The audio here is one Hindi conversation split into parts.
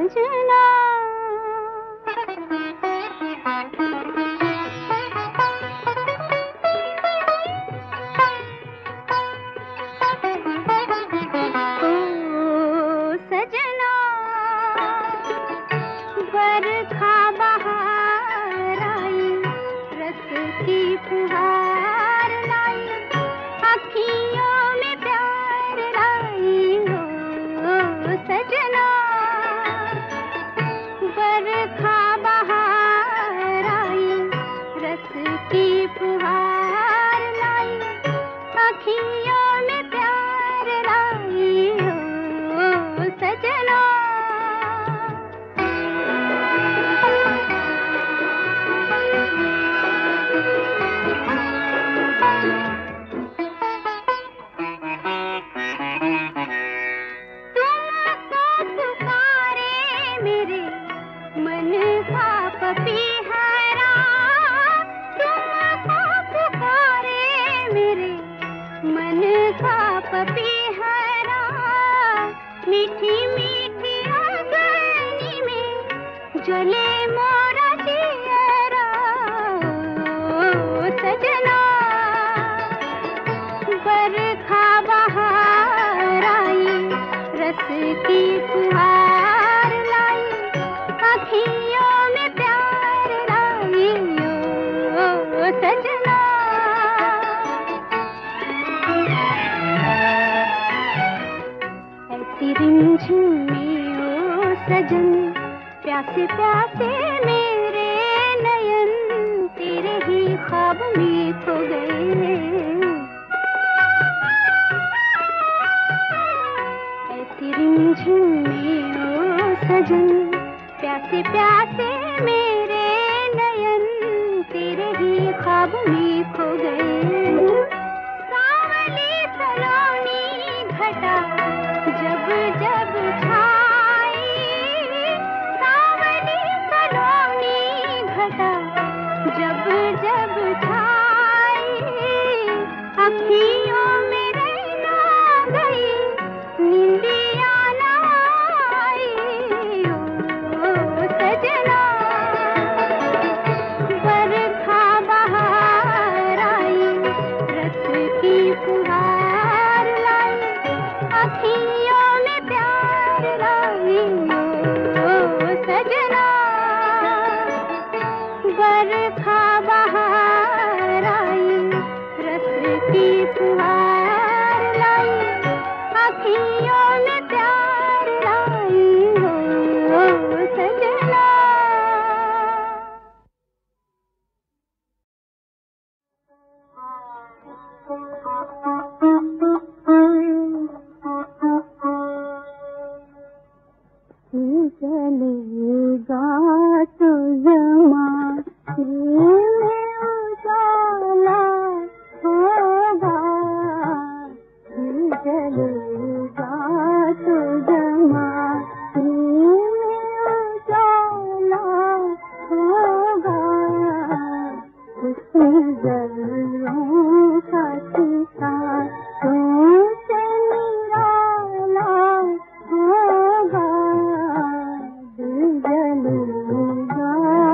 सजना। बरखा बहार आई, रस की फुहार लाई, अखियों में प्यार लाई हो सजना। बरखा बहार आई, रस की फुहार लाई, अखियों में प्यार लाई हो सजना। मीठी मीठी अग्नि में जले मोरा जियरा सजना। बरखा बहार आई, रस की फुहार लाई, अखियों में प्यार लाई ओ सजना। ऐसी रिमझिम में ओ सजन, प्यासे प्यासे मेरे नयन तेरे ही ख्वाब में खो गए। ऐसी रिमझिम में ओ सजन, प्यासे प्यासे मेरे नयन तेरे ही ख्वाब में खो गए। सावली सलोनी घटा जब जब छाई, सावली सलोनी घटा जब जब छाई, अखियों में रहना गई, नींदिया न आई ओ सजना। बरखा बहार आई, रस की फुहार लाई, अखियों में प्यार लाई ओ सजना। बरखा बहार आई, रस की फुहार लाई, अखियों में प्यार लाई ओ सजना। चलेगा तो ज़माने में उजाला होगा, चलेगा तो ज़माने में उजाला होगा। उसमें ज़र्रों का सितारों से निराला होगा, दिल जलेगा।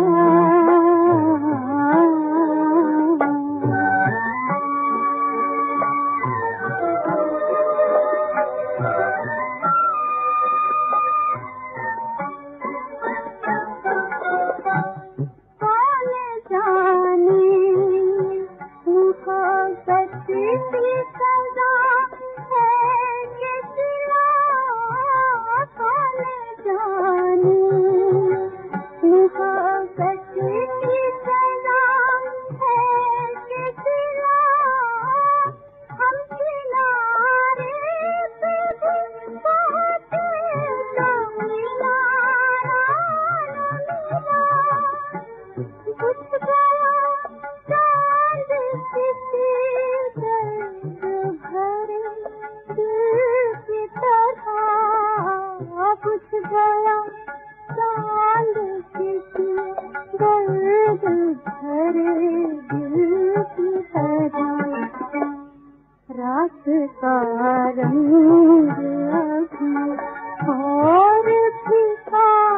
रात का रंग अभी और फिका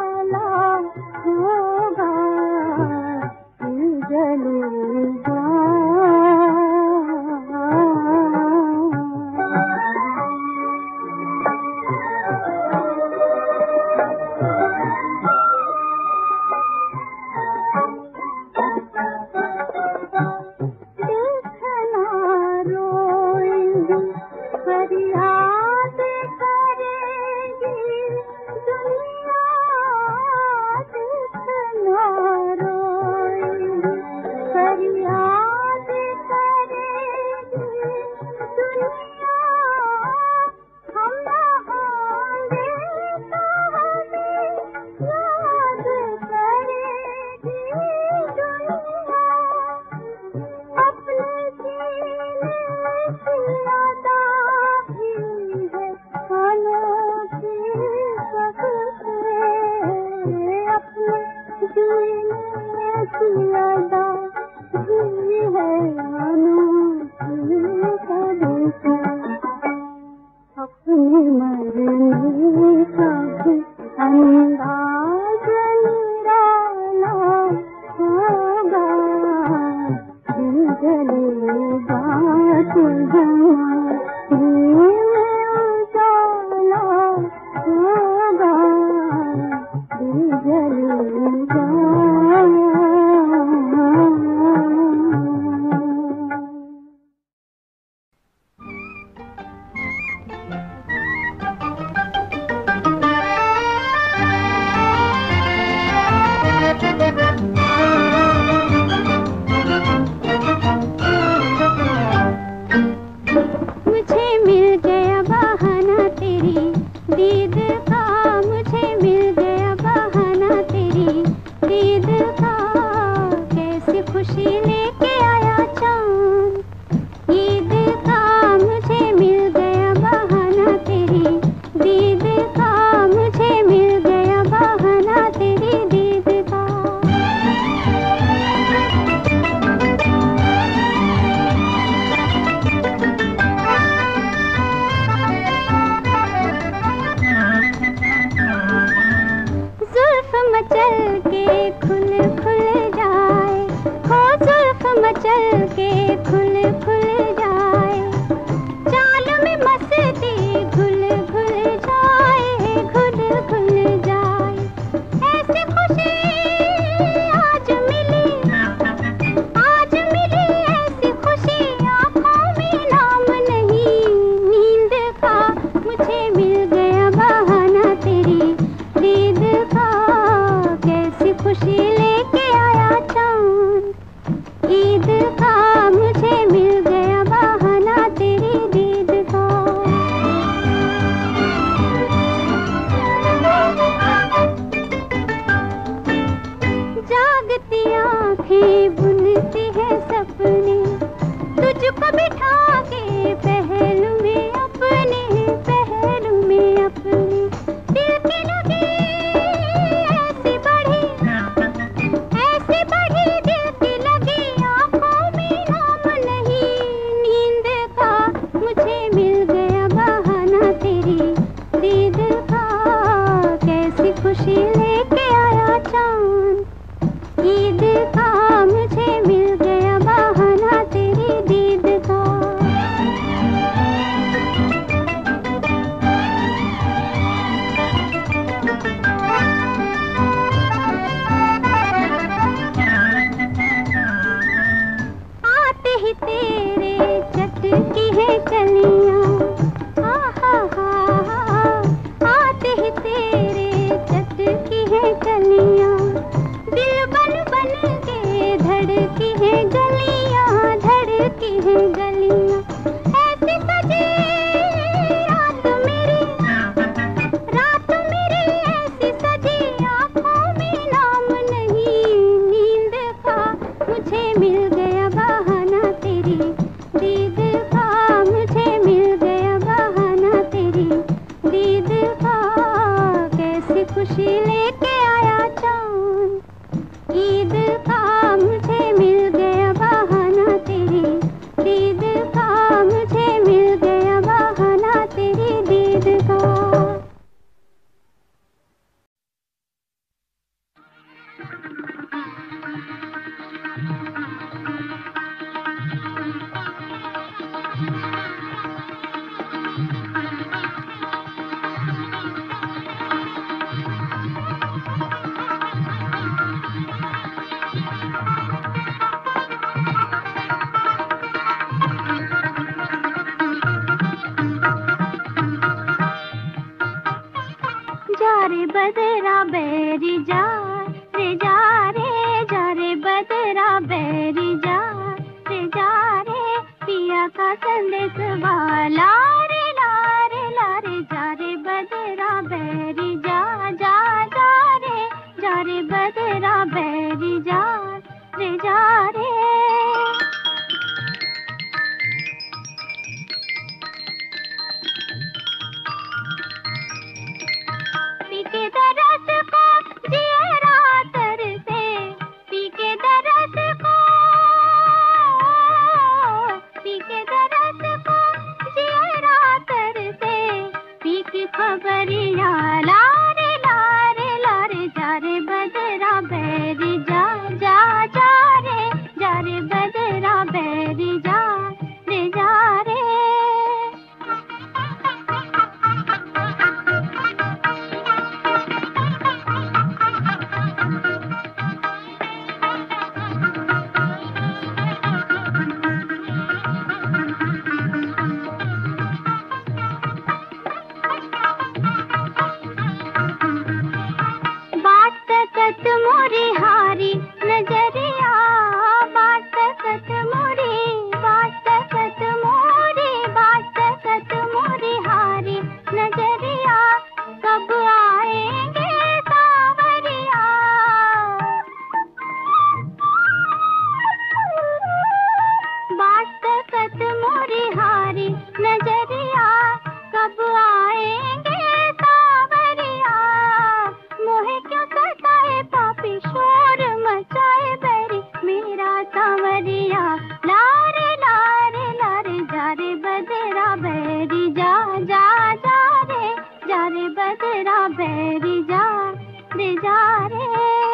खुशी लेके आया चांद, ईद का मुझे मिल गया बहाना तेरी दीद का, मुझे मिल गया बहाना तेरी दीद का। जा रे बदरा बैरी जा रे, जा रे, जा रे बदरा बैरी जा रे, जा रे, पिया का संदेश वाला रे, ला रे, ला रे, जा रे बदरा बैरी जा, जा, जा रे, जा रे बदरा बैरी जा रे, जा रे। पी के दरस को जियरा तरसे, पी के दरस को, पी के दरस को जियरा तरसे, पी की खबरिया ला रे, ला रे, ला रे, जा रे बदरा बैरी जा, जा, जा रे, जा रे बदरा बैरी जा रे, जा रे। बात मोरी हारी नजरिया, बात मोरी, बात मोरी, बात मोरी हारी नजरिया, कब आएंगे सावरिया। बात मोरी हारी नजरिया, कब आएंगे सावरिया। मोहे क्यों सताए पापी शोर मचाए बैरी मेरा सांवरिया, ला रे, ला रे, ला रे, जा रे बदरा बैरी जा, जा, जा रे, जा रे बदरा बैरी जा रे, जा रे।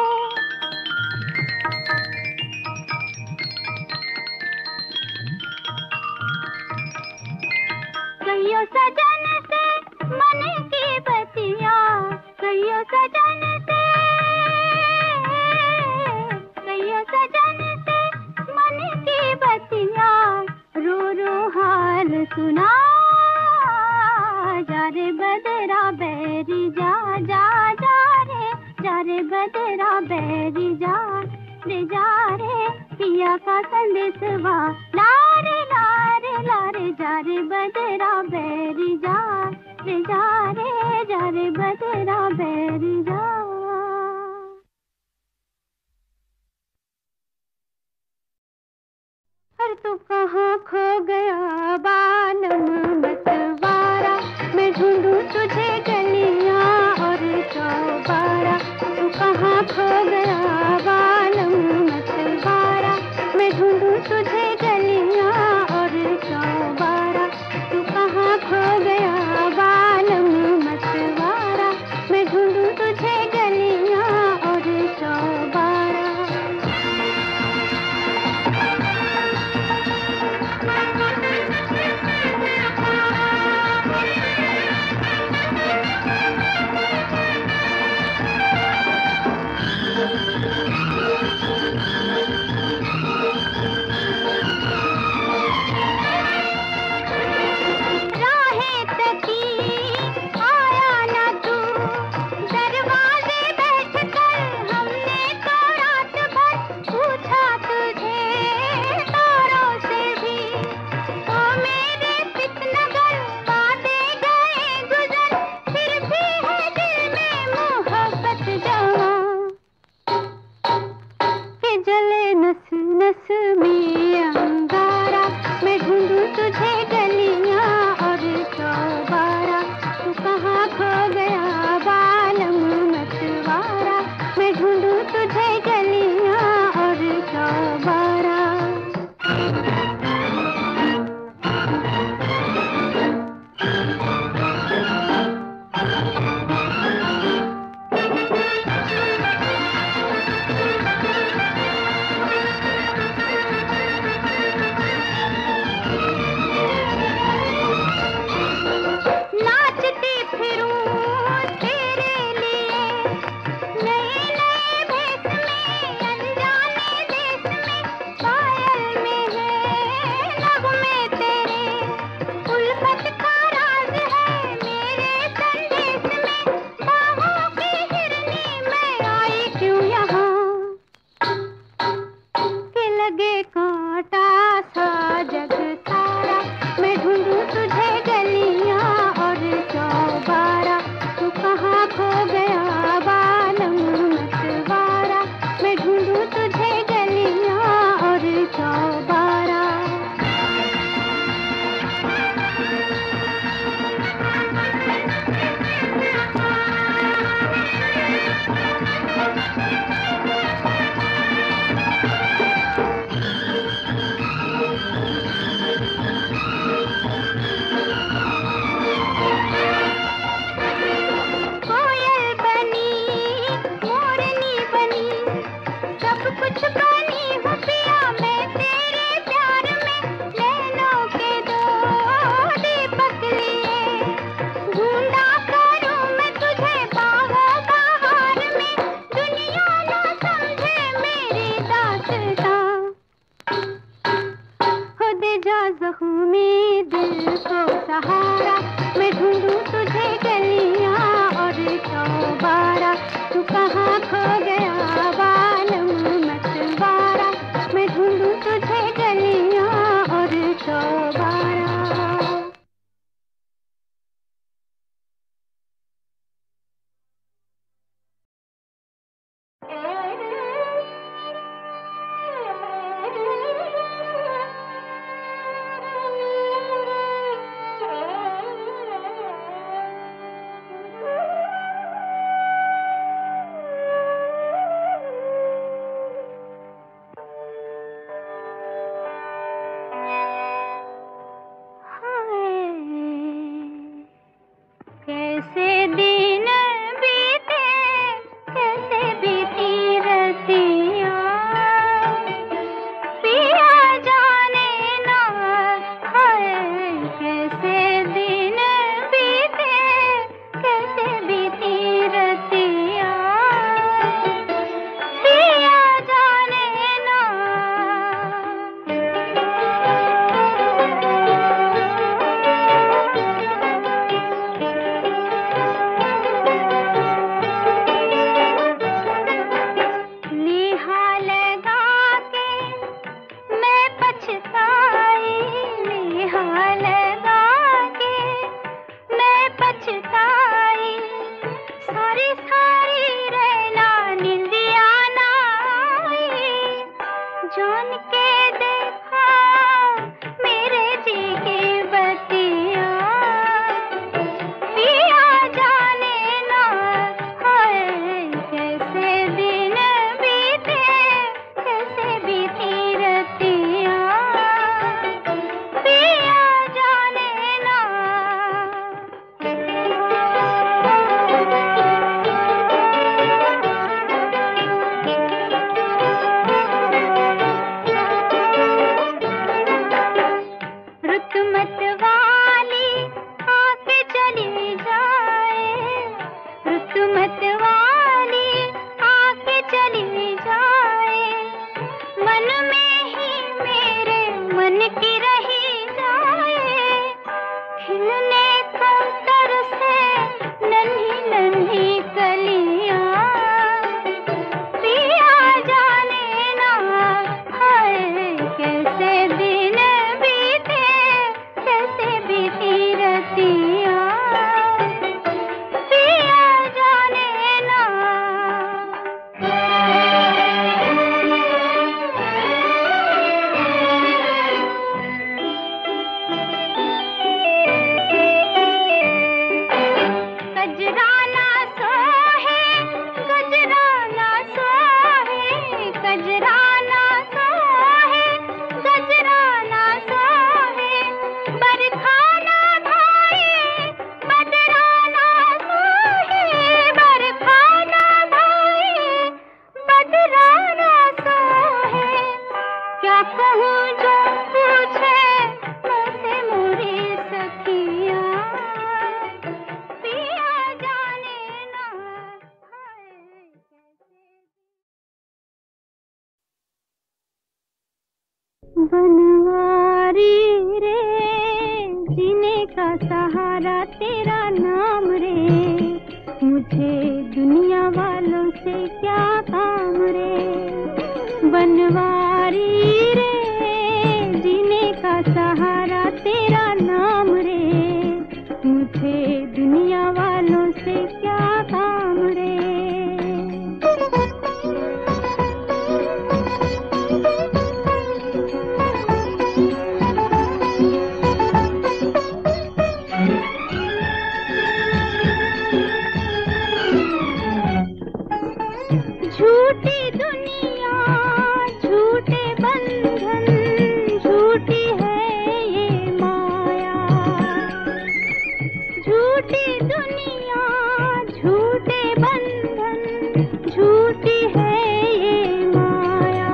कहियो सजन से मन की बतिया, कहियो सजन से, कहियो सजन से मन की बतिया, रो रो हाल सुना, जा रे बदरा बैरी जा, जा, जा रे, जा रे बदरा बैरी जा रे, जा रे, पिया का संदेश वा ला रे, ला रे, ला रे, जा रे बदरा बैरी जा रे, जा रे, जा रे बदरा बैरी जा। हर तू कहाँ खो गया बालम मतवारा, मैं ढूंढूं तुझे गलियां और चौबारा। तू कहाँ खो गया बालम मतवारा, मैं ढूंढूं तुझे गलियां और चौबारा। तू कहाँ खो गया बालम मतवारा, मैं ढूंढूं तुझे बनवारी रे जीने का सहारा तेरा नाम रे, मुझे दुनिया वालों से क्या काम रे। बनवारी रे जीने का सहारा तेरा नाम रे, मुझे दुनिया वालों से क्या काम रे। झूठी दुनिया झूठे बंधन, झूठी है ये माया। झूठी दुनिया झूठे बंधन, झूठी है ये माया।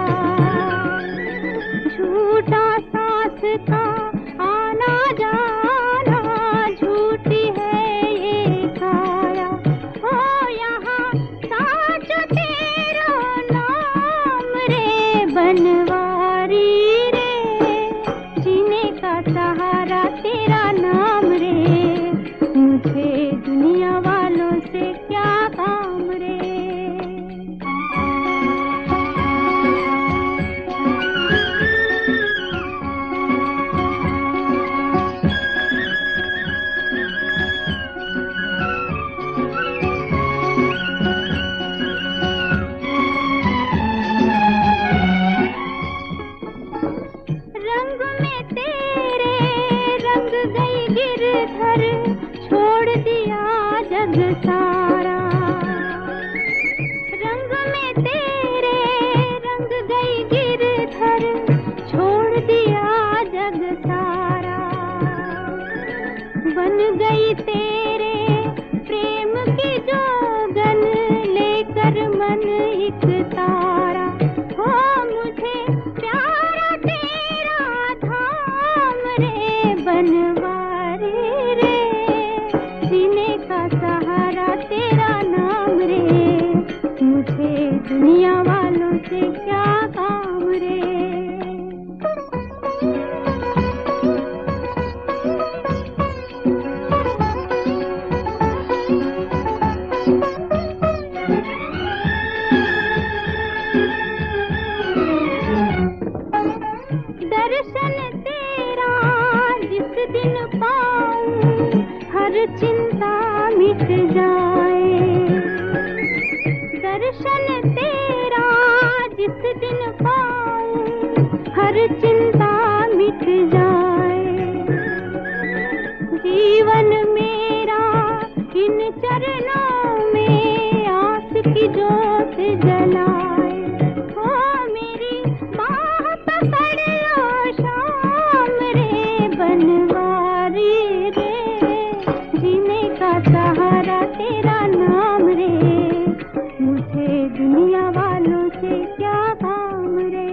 झूठा सांस का आना जाना, झूठी है ये काया। हो यहाँ साच तेरा नाम रे, बनवारी रे जीने का सहारा तेरा नाम रे, मुझे दुनिया वालों से क्या काम रे। रंग में तेरे रंग गई गिरधर, छोड़ दिया जग सारा। रंग में तेरे रंग गई गिरधर, छोड़ दिया जग सारा। बन गई तेरे सहारा तेरा नाम रे, मुझे दुनिया वालों से क्या काम रे। दर्शन तेरा जिस दिन पाऊं हर चिंता मिट जाए, दर्शन तेरा जिस दिन पाऊं हर चिंता मिट जाए। जीवन मेरा इन चरणों में आस की ज्योत जलाए, ओ मेरी बाह पकड़ लो शाम रे बनवारी रे, जीने का सहारा तेरा नाम रे, मुझे दुनिया वालों से क्या काम रे।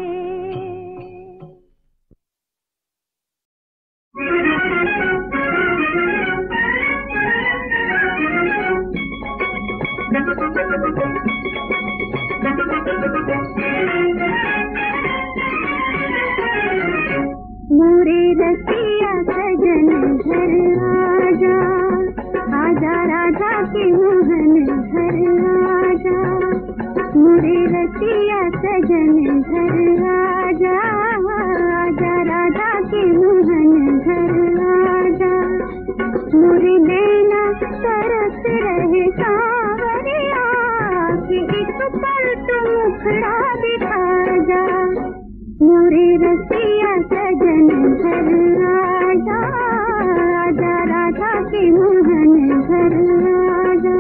मोरे रसिया सजन घर आजा, आजा राधा के मोहन घर आजा, मोरे रसिया सजन घर आजा, आजा राधा के मोहन घर आजा, मोरे नैना तरस रहे सांवरिया, कि एक पल तो मुखड़ा दिखा जा, मोरे रसिया सजन घर आजा, आजा राधा के मोहन घर आजा।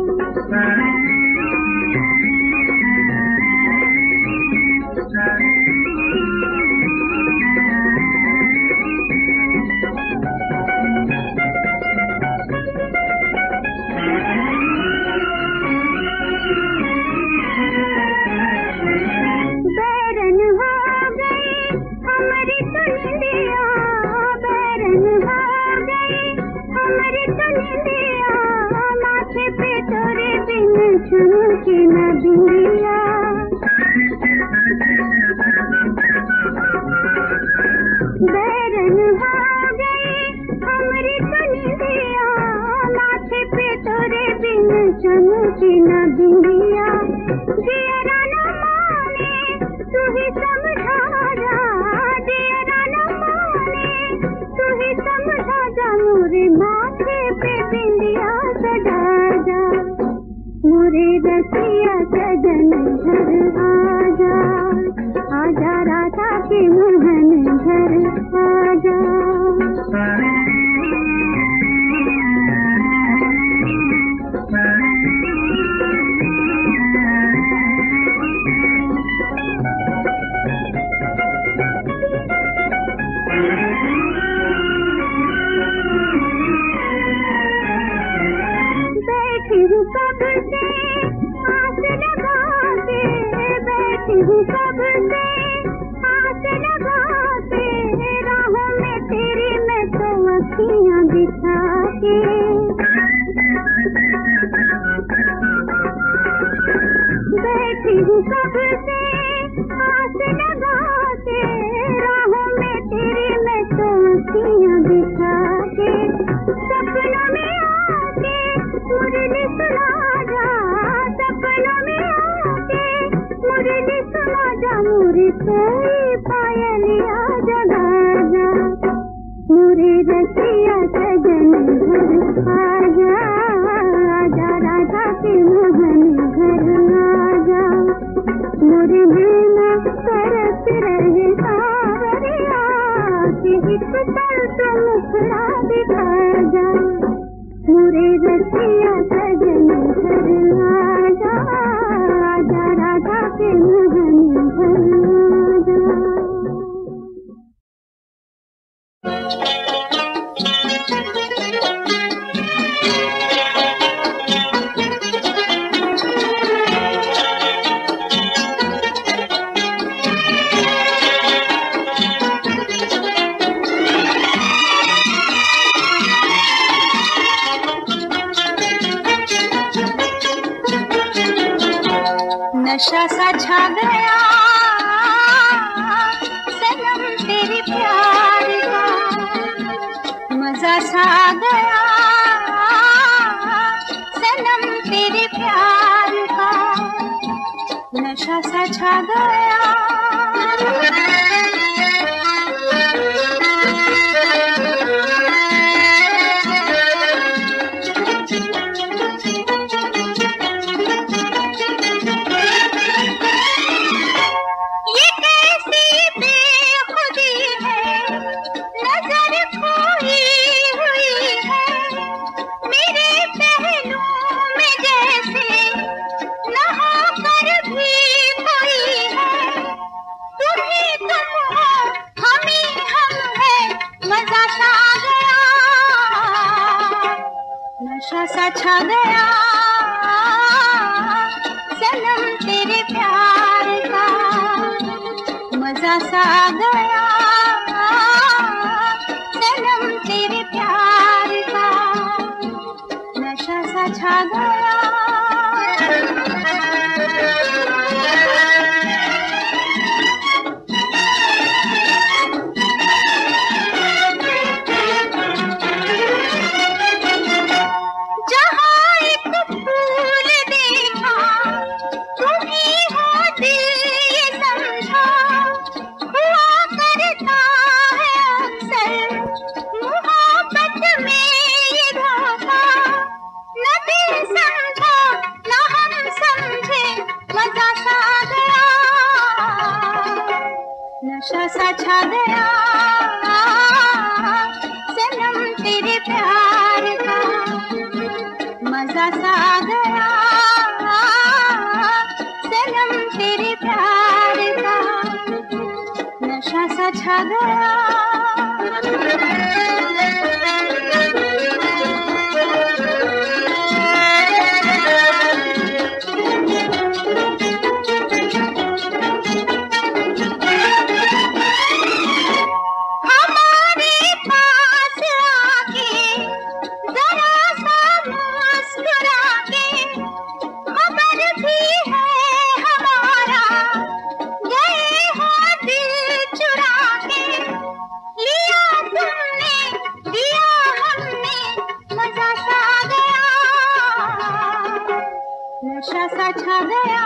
बैरन हो गई हमारी दुनिया, बैरन हो गई हमारी दुनिया, माथे पे तोरे बिन चुमकी न बिंदिया, बैरन हो गई हमारी दुनिया, माथे पे तोरे बिन चुमकी न बिंदिया, जियरा न माने तू ही समझा जा, जियरा न माने तू ही समझा जा, मोरे माथे पे बिंदिया सजा जा, मोरे रसिया सजन घर आजा, आजा राधा के मोहन घर आजा। बैठी हूँ कब से आस लगा के, बैठी हूँ कब से आस लगा के, राहों में तेरी मैं तो अखियाँ बिछा के, बैठी हूँ कब से आस लगा के, राहों में तेरी मैं तो अखियाँ बिछा के, सपनों में आके मुरली सुना जा, सपनों में आके मुरली सुना जा, मोरे कोई पायलिया जगा जा, मोरे रसिया सजन घर आजा, आजा राधा के मोहन घर आजा, मोरे बिना तरस रहे सांवरिया, कि एक पल तो मुखड़ा दिखा जा, मोरे रसिया सजन घर आजा, आजा राधा के मोहन घर आजा। नशा सा छा गया सनम तेरे प्यार का, मजा सा आ गया सनम तेरे प्यार का, नशा सा छा गया। नशा सा छा गया सनम तेरे प्यार का, मजा सा आ गया सनम तेरे प्यार का, नशा सा छा गया। नशा सा छा गया सनम तेरे प्यार का, मजा सा आ गया सनम तेरे प्यार का, नशा सा छा गया। नशा सा छा गया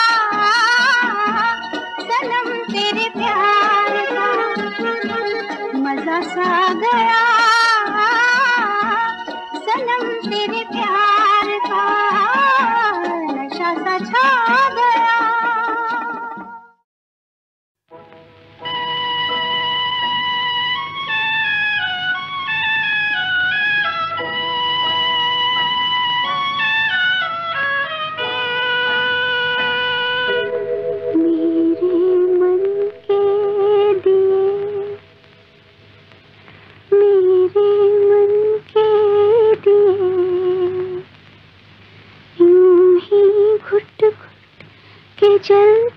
सनम तेरे प्यार का, मजा सा आ गया सनम तेरे प्यार का, नशा सा छा गया। चल